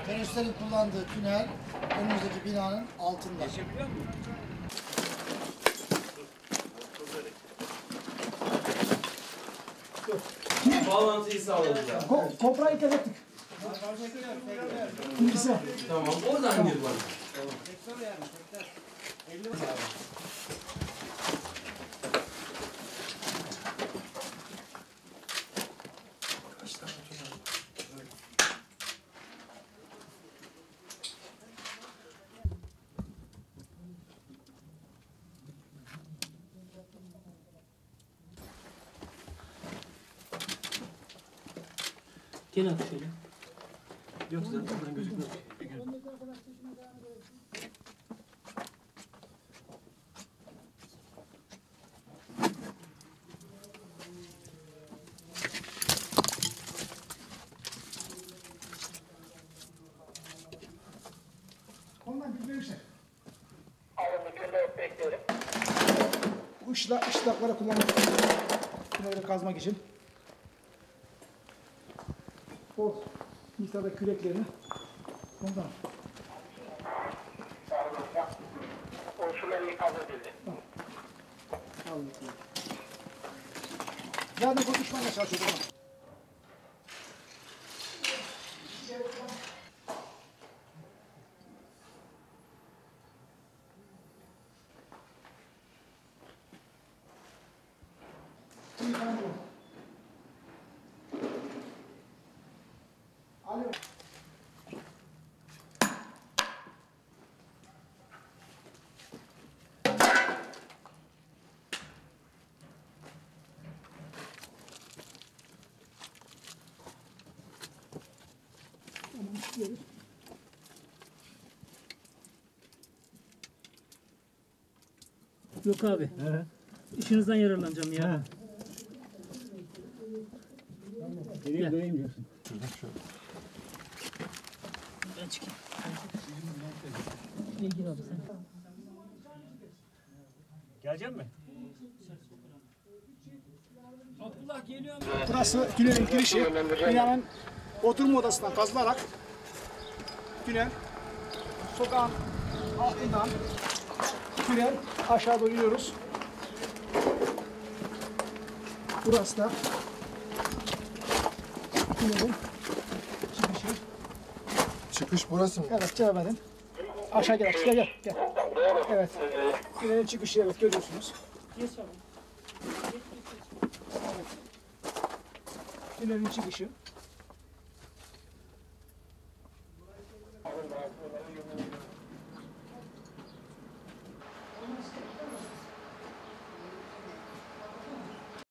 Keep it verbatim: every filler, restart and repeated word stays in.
Teröristlerin kullandığı tünel önümüzdeki binanın altında. Geçebiliyor musun? Bağlantıyı sağladık ya. Ko Koprayı kapattık. Bilgisayar. Tamam. Oradan gir bana. Gel abi şöyle. Yok zaten buradan gözükmüyor. Ondan bilmemişler. Alındı bekleyelim. Bu ışla, ışlaklara kullanmak tünelleri kazmak için. O miktarda küreklerini ondan. Unsurlar ikaz edildi. Zaten konuşmaya çalışıyordum. Alo. Tamam, istiyoruz. Yok abi. He. İşinizden yararlanacağım ya. Nereye döneyim diyorsun? Ben çıkayım. İyi gir abi sen. Gelecek mi? Abdullah geliyor mu? Burası tünelin girişi. Binanın oturma odasından kazılarak tünel sokağın altından tünel aşağı doğru iniyoruz. Burası da tünelin çıkışı. Çıkış burası mı? Evet, cevap verin. Aşağı gel, gel, gel, gel. Evet, tünelin çıkışı, evet, görüyorsunuz. Geç abi. Evet. Tünelin çıkışı.